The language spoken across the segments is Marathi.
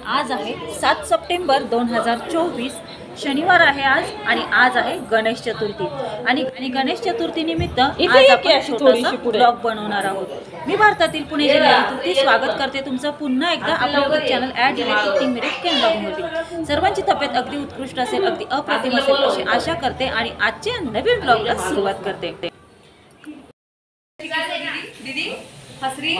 आज आहे 7 सप्टेंबर 2024, शनिवार आहे आज आणि आज आहे गणेश चतुर्थी आणि गणेश चतुर्थी निमित्त आज आपण छोटासा ब्लॉग बनवणार आहोत। मी भारतातील पुणे जिल्ह्यातून स्वागत करते तुमचं पुन्हा एकदा आपल्या YouTube चॅनल @कुकिंग मिरेकल ब्लॉगमध्ये। सर्वांची तब्येत अगदी उत्कृष्ट असेल, अगदी अप्रतिम असेल अशी आशा करते आणि आजच्या नवीन ब्लॉगला सुरुवात करते। दीदी हसरी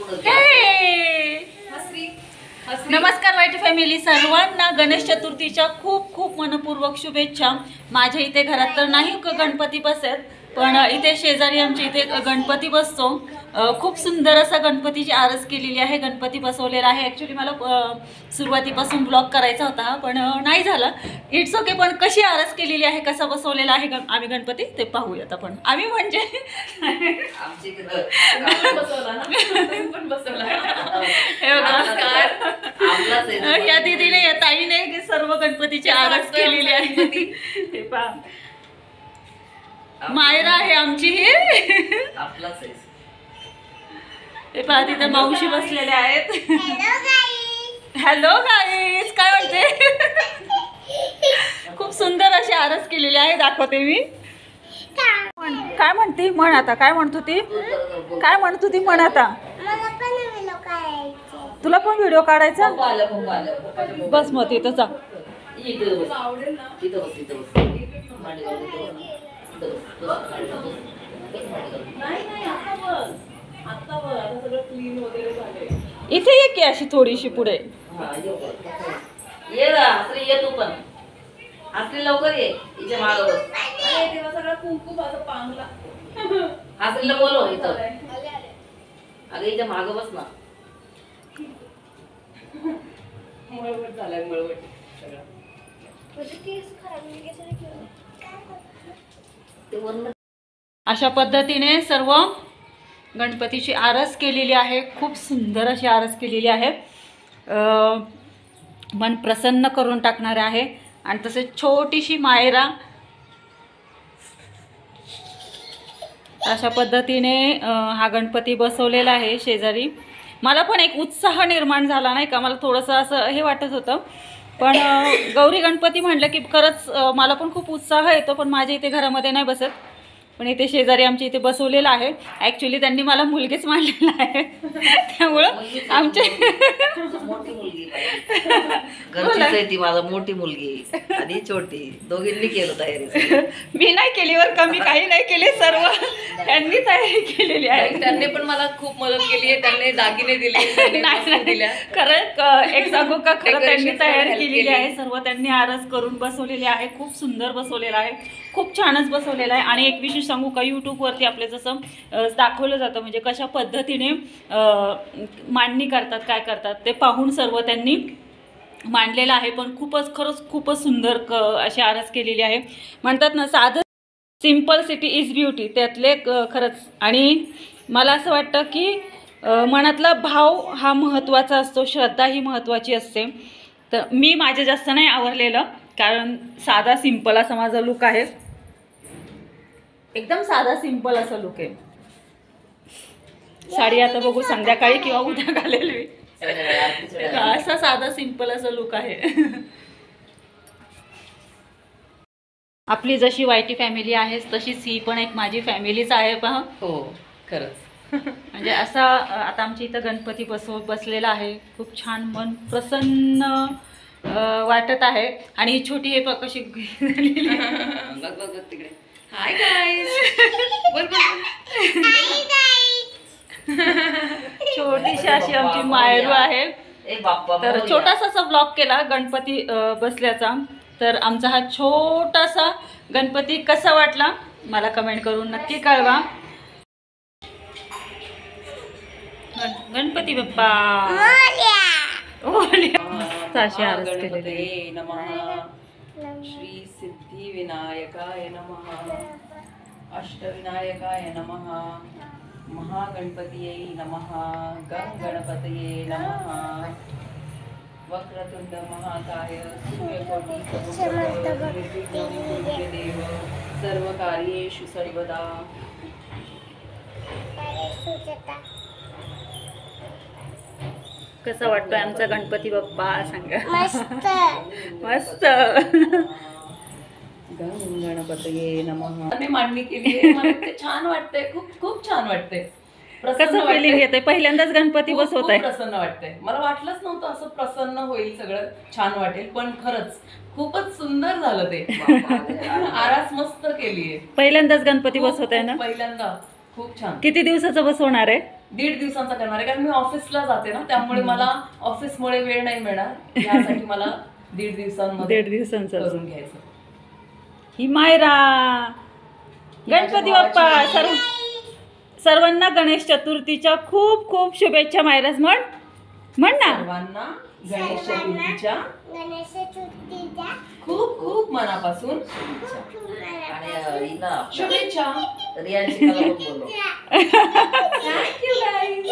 नमस्कार वाईट फॅमिली, सर्वांना गणेश चतुर्थीच्या खूप खूप मनपूर्वक शुभेच्छा। माझ्या इथे घरात तर नाही गणपती बसत, पण इथे शेजारी आमच्या इथे गणपती बसतो। खूप सुंदर असा गणपतीची आरस केलेली आहे, गणपती बसवलेला आहे। ॲक्च्युली मला सुरुवातीपासून ब्लॉग करायचा होता पण नाही झालं, इट्स ओके। पण कशी आरस केलेली आहे, कसा बसवलेला आहे आम्ही गणपती ते पाहूयात आपण। आम्ही म्हणजे या दीदीने या ताईने सर्व गणपतीची आरस केलेली आहे। हे पहा, मायरा आहे आमची, हे पहा तिथे मावशी बसलेल्या आहेत। हॅलो गाईज, काय म्हणते? खूप सुंदर अशी आरस केलेली आहे, दाखवते मी। काय म्हणते म्हण आता, काय म्हणतो ती, काय म्हणतो ती म्हण आता? तुला पण व्हिडिओ काढायचा? बस मग तिथं जा। इथे ये की अशी थोडीशी पुढे ये ये तू पण असली लवकर ये, इथे माग बस। तेव्हा सगळं कुंकू पांगला असलीला बोलव इथं। अगं इथे माग बस ना। मळवट झालाय, मळवट सगळं। अशा पद्धतीने सर्व गणपतीची आरस केलेली आहे, खूप सुंदर अशी आरस केलेली आहे। मन प्रसन्न करून टाकणारे आहे। आणि तसेच छोटीशी मायरा अशा पद्धतीने हा गणपती बसवलेला आहे शेजारी। मला पण एक उत्साह निर्माण झाला नाही का, मला थोडंसं असं हे वाटत होतं, पण गौरी गणपती म्हटलं की खरंच मला पण खूप उत्साह येतो। पण माझ्या इथे घरामध्ये नाही बसत, पण इथे शेजारी आमच्या इथे बसवलेला आहे। ॲक्च्युली त्यांनी मला मुलगीच मांडलेला आहे, त्यामुळं आमच्या मोठी मुलगी घरचीच आहे ती, माझा मोठी मुलगी आणि छोटी, दोघींनी केलं तयारी। मी नाही केली बरं का, मी काही नाही केली, सर्व त्यांनी तयारी केलेली आहे। त्यांनी पण मला खूप मदत केली आहे, त्यांनी दागिने दिले। खरं एक सांगू का, खरं त्यांनी तयारी केलेली आहे, सर्व त्यांनी आरस करून बसवलेली आहे। खूप सुंदर बसवलेला आहे, खूप छानच बसवलेला आहे। आणि एक विशेष सांगू का, यूट्यूबवरती आपले जसं दाखवलं जातं म्हणजे कशा पद्धतीने मांडणी करतात, काय करतात ते पाहून सर्व त्यांनी मांडलेलं आहे। पण खरंच खूपच सुंदर अशी आरस केलेली आहे। म्हणतात ना, साधं सिम्पल सिटी इज ब्युटी, त्यातले खरंच। आणि मला असं वाटतं की मनातला भाव हा महत्त्वाचा असतो, श्रद्धा ही महत्त्वाची असते। तर मी माझं जास्त नाही आवरलेलं, कारण साधा सिंपल असा माझा लुक आहे, एकदम साधा सिंपल असा लुक आहे। साडी आता बघू संध्याकाळी किंवा उद्या घालेल मी, असा साधा सिंपल असा लुक आहे। आपली जशी वायटी फॅमिली आहे तशीच ही पण एक माझी फॅमिलीच आहे, पहा। हो खरंच, म्हणजे असा आता आमच्या इथं गणपती बसलेला आहे, खूप छान, मन प्रसन्न वाटत आहे। आणि ही छोटी हे बघ कशी तिकडे। हाय गाईज, छोटीशी अशी आमची मायरू आहे। तर छोटासा असा ब्लॉग केला गणपती बसल्याचा। तर आमचा हा छोटासा गणपती कसा वाटला मला कमेंट करून नक्की कळवा। गणपती बाप्पा अशी आरस केलेली। श्री सिद्धी विनायकाय नमः, अष्टविनायकाय नमः, महागणपतये नमः, गणपतये नमः, वक्रतुंड महाकाय सूर्यकोटि समप्रभ निर्विघ्नं सर्व कार्येषु सर्वदा। कसा वाटतोय आमचा गणपती बाप्पा सांगा. मस्त. गणपतये नमः. मी मांडणी केली, मला ते छान वाटतंय, खूप खूप छान वाटतंय. कसं फिलिंग येते पहिल्यांदाच गणपती बसवत आहे? प्रसन्न वाटतंय. मला वाटलंच नव्हतं असं प्रसन्न होईल, सगळं छान वाटेल, पण खरंच खूपच सुंदर झालं ते. आरास मस्त केलीये. पहिल्यांदाच गणपती बसवत आहे ना? पहिल्यांदा. खूप छान. किती दिवसाचं बसवणार आहे? 1.5 दिवसांचा करणार आहे, कारण मी ऑफिसला जाते ना, त्यामुळे मला ऑफिसमुळे वेळ नाही मिळणार. यासाठी मला 1.5 दिवसांमध्ये 1.5 दिवसांचं करून घ्यायचं. ही मायरा. गणपती बाप्पा सर्वांना गणेश चतुर्थीच्या खूप खूप शुभेच्छा. मायराज म्हण ना. सर्वांना गणेश चतुर्थीच्या खूप खूप मनापासून शुभेच्छा. रियांशिकाला बोललो. Thank you guys.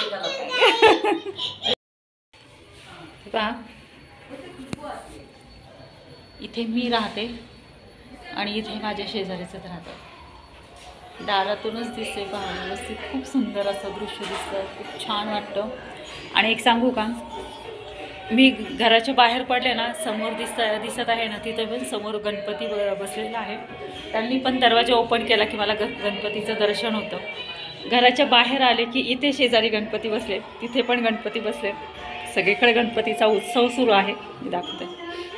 पहा इथे मी राहते आणि इथे माझ्या शेजारीच राहतात. दारातूनच दिसते पहा, व्यवस्थित खूप सुंदर असं दृश्य दिसतं, खूप छान वाटतं. आणि एक सांगू का, मी घराच्या बाहेर पडले ना, समोर दिसत आहे ना, तिथे पण समोर गणपती बसलेला आहे. त्यांनी पण दरवाजा ओपन केला की मला गणपतीचं दर्शन होतं. घराच्या बाहेर आले की इथे शेजारी गणपती बसले, तिथे पण गणपती बसले. सगळीकडे गणपतीचा उत्सव सुरू आहे. मी दाखवते.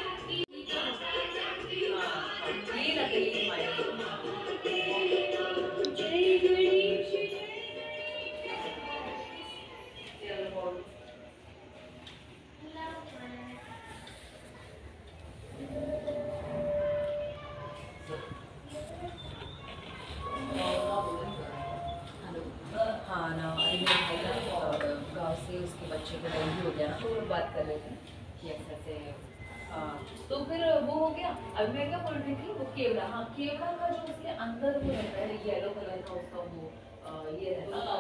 गाँव से उसके बच्चे को डेंगू हो गया ना, तो वो बात कर रहे थे कि ऐसे तो फिर वो हो गया. अभी मैं क्या बोल रही थी, वो केवड़ा. हाँ, केवड़ा का जो उसके अंदर वो रहता है येलो कलर का, उसका वो ये रहता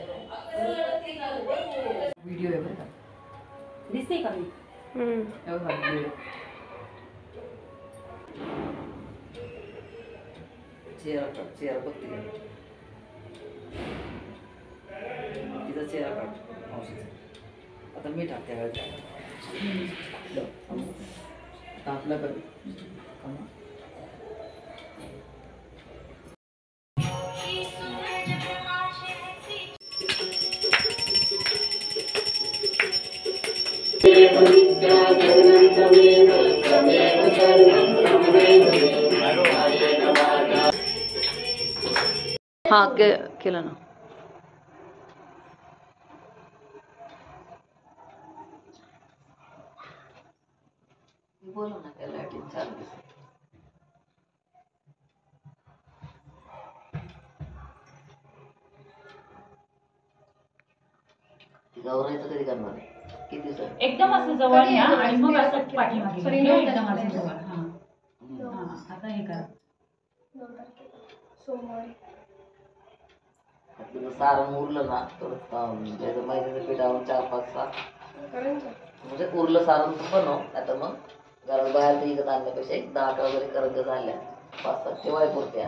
है. वीडियो है बघा, दिसते का मी? वीडियो चेहरा बघते का तिचा चेहरा काढ मावशीचा. आता मी टाकते आता आपला कर. हा केलं ना. बोलो ना, त्या लाईटिंग चालू दिसत. गौराईचं कधी करणार? किती दिवसात? एकदम असं जवळ या आणि मग असं पाठीमागे एकदम असं जवळ. हां आता हे करा. तुझं सारण उरलं ना, थोडं मैद्याचं पिठावरून 4-5 म्हणजे उरलं सारण बनव. आता मग घरात बाहेर ते इकडे आणण्यापेक्षा 10-11 जरी करंज झाल्या 5-7 तेव्हा पुरत्या.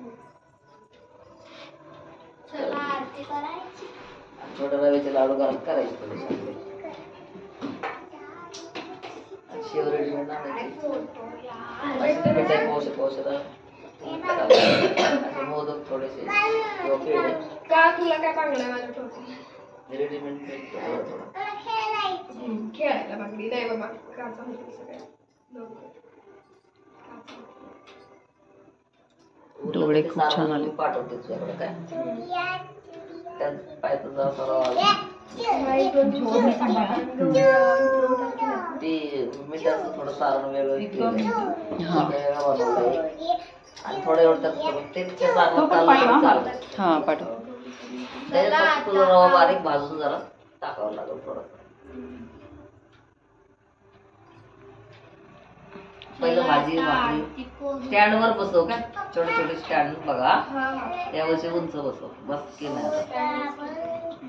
छोट्या रव्याचे लाडू घरात करायचे थोडेसे. शेव रेडीमेड मोदक थोडेसे का तुला काय पांगड्या माझ्या ठोके रेडीमेड खेळायला बांगडी नाही बाबा. काचा होते सगळ्या डोळे खूप छान आले. पाठवते तुझ्याकडे काय त्यात पाहिजे ते मिठाचं थोडं सारण वेगळं बनवलंय आणि थोडं एवढं त्याच्या सारण. हां पाठव. त्याच्यात तुला रवा बारीक भाजून जरा टाकावं लागेल थोडं. पहिलं भाजी भाकरी स्टँडवर बसव का, छोटे छोटे स्टँड बघा त्यावरचे उंच बसव. बस की नाही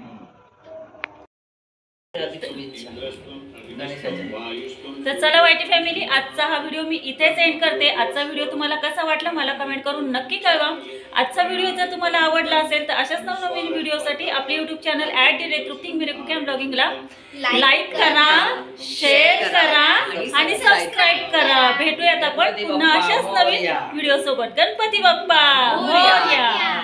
तर चला वाईटी फॅमिली, आजचा हा व्हिडिओ मी इथेच एंड करते. आजचा व्हिडिओ तुम्हाला कसा वाटला मला कमेंट करून नक्की कळवा. आजचा व्हिडिओ जर तुम्हाला आवडला असेल तर अशाच नवनवीन व्हिडिओसाठी आपले यूट्यूब चॅनल @तृप्ती_मिरेकुक_ब्लॉगिंगला लाईक करा, शेअर करा आणि सबस्क्राईब करा. भेटूयात आपण पुन्हा अशाच नवीन व्हिडिओ सोबत. गणपती बाप्पा मोरया.